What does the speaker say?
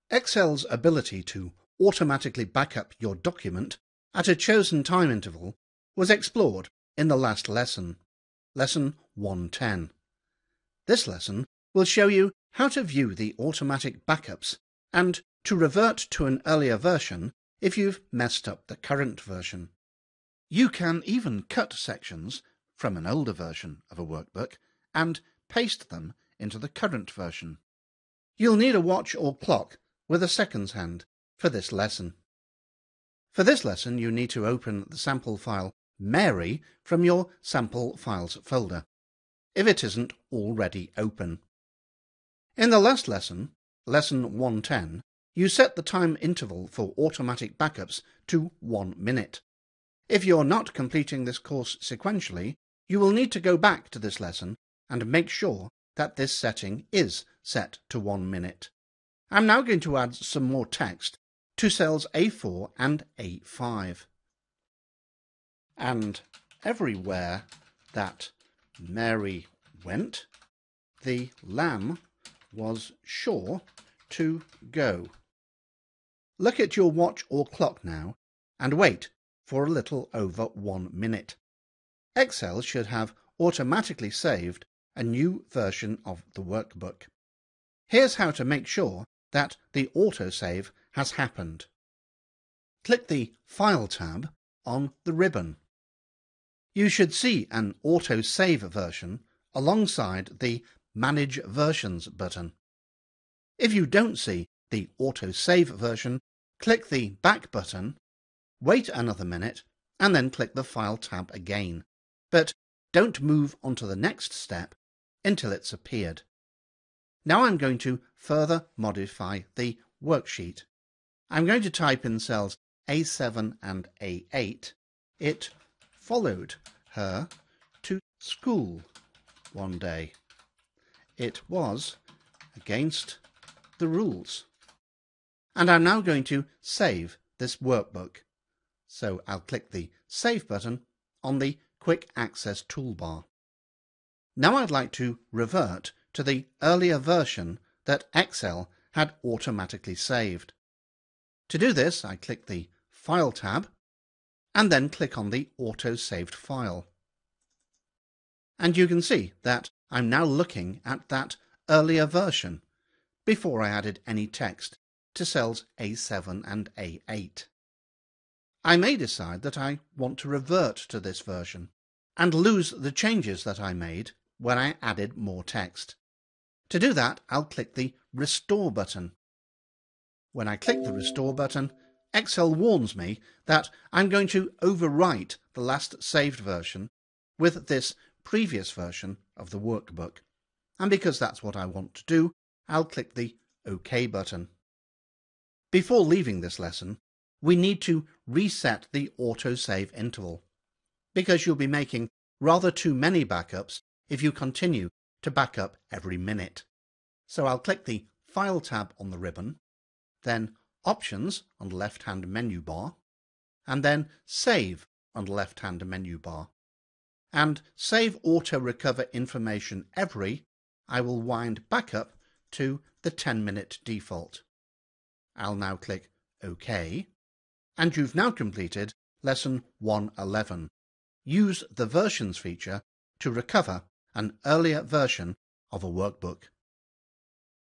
Excel's ability to automatically backup your document at a chosen time interval was explored in the last lesson, Lesson 110. This lesson will show you how to view the automatic backups and to revert to an earlier version if you've messed up the current version. You can even cut sections from an older version of a workbook and paste them into the current version. You'll need a watch or clock with a seconds hand for this lesson. For this lesson, you need to open the sample file Mary from your Sample Files folder, if it isn't already open. In the last lesson, Lesson 110, you set the time interval for automatic backups to 1 minute. If you're not completing this course sequentially, you will need to go back to this lesson and make sure that this setting is set to 1 minute. I'm now going to add some more text to cells A4 and A5. And everywhere that Mary went, the lamb was sure to go. Look at your watch or clock now and wait for a little over 1 minute. Excel should have automatically saved a new version of the workbook. Here's how to make sure that the autosave has happened. Click the File tab on the ribbon. You should see an autosave version alongside the Manage Versions button. If you don't see the autosave version, click the Back button, wait another minute, and then click the File tab again. But don't move on to the next step until it's appeared. Now I'm going to further modify the worksheet. I'm going to type in cells A7 and A8. It followed her to school one day. It was against the rules. And I'm now going to save this workbook. So I'll click the Save button on the Quick Access toolbar. Now I'd like to revert to the earlier version that Excel had automatically saved. To do this, I click the File tab and then click on the auto-saved file. And you can see that I'm now looking at that earlier version before I added any text to cells A7 and A8. I may decide that I want to revert to this version and lose the changes that I made when I added more text. To do that, I'll click the Restore button. When I click the Restore button, Excel warns me that I'm going to overwrite the last saved version with this previous version of the workbook. And because that's what I want to do, I'll click the OK button. Before leaving this lesson, we need to reset the autosave interval, because you'll be making rather too many backups if you continue to back up every minute. So I'll click the File tab on the ribbon, then Options on the left-hand menu bar, and then Save on the left-hand menu bar. And Save Auto Recover Information Every, I will wind back up to the 10-minute default. I'll now click OK, and you've now completed Lesson 111. Use the Versions feature to recover an earlier version of a workbook.